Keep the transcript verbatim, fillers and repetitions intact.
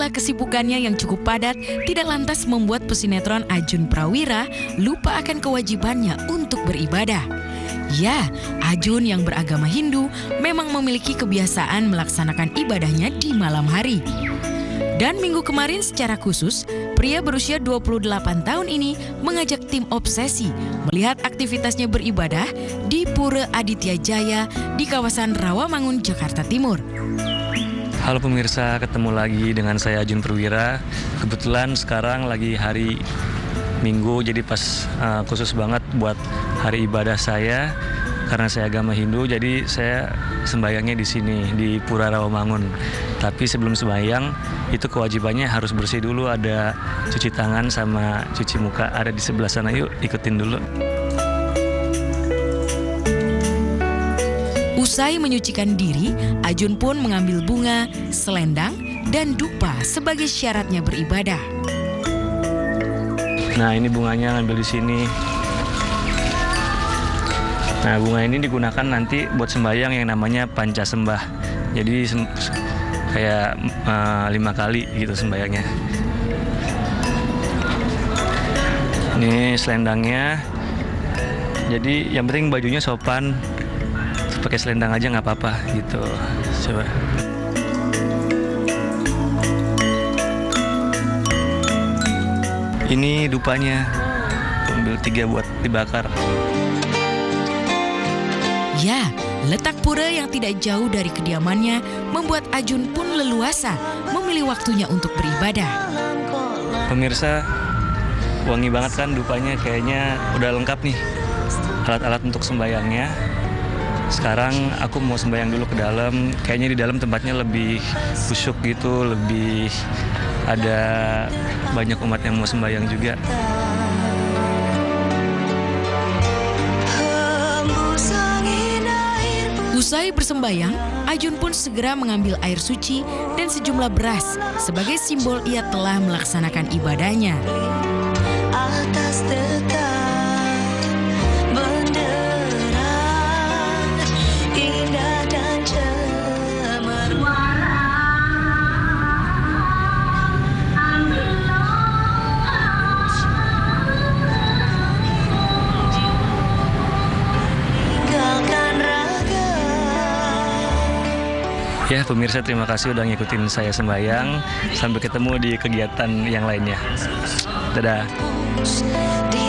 sela kesibukannya yang cukup padat tidak lantas membuat pesinetron Ajun Prawira lupa akan kewajibannya untuk beribadah. Ya, Ajun yang beragama Hindu memang memiliki kebiasaan melaksanakan ibadahnya di malam hari. Dan minggu kemarin secara khusus, pria berusia dua puluh delapan tahun ini mengajak tim Obsesi melihat aktivitasnya beribadah di Pura Aditya Jaya di kawasan Rawamangun, Jakarta Timur. Halo pemirsa, ketemu lagi dengan saya Ajun Prawira. Kebetulan sekarang lagi hari Minggu, jadi pas uh, khusus banget buat hari ibadah saya. Karena saya agama Hindu, jadi saya sembayangnya di sini, di Pura Rawamangun. Tapi sebelum sembayang, itu kewajibannya harus bersih dulu, ada cuci tangan sama cuci muka, ada di sebelah sana. Yuk, ikutin dulu. Usai menyucikan diri, Ajun pun mengambil bunga, selendang, dan dupa sebagai syaratnya beribadah. Nah, ini bunganya ngambil di sini. Nah, bunga ini digunakan nanti buat sembahyang yang namanya panca sembah. Jadi kayak uh, lima kali gitu sembahyangnya. Ini selendangnya. Jadi yang penting bajunya sopan. Pakai selendang aja nggak apa-apa gitu. Coba. Ini dupanya. Ambil tiga buat dibakar. Ya, letak pura yang tidak jauh dari kediamannya membuat Ajun pun leluasa memilih waktunya untuk beribadah. Pemirsa, wangi banget kan dupanya, kayaknya udah lengkap nih alat-alat untuk sembayangnya. Sekarang aku mau sembayang dulu ke dalam, kayaknya di dalam tempatnya lebih khusyuk gitu, lebih ada banyak umat yang mau sembayang juga. Usai bersembayang, Ajun pun segera mengambil air suci dan sejumlah beras sebagai simbol ia telah melaksanakan ibadahnya. Atas tetap benderang indah dan cemerlang. Ya pemirsa, terima kasih udah ngikutin saya sembayang. Sampai ketemu di kegiatan yang lainnya. Dadah.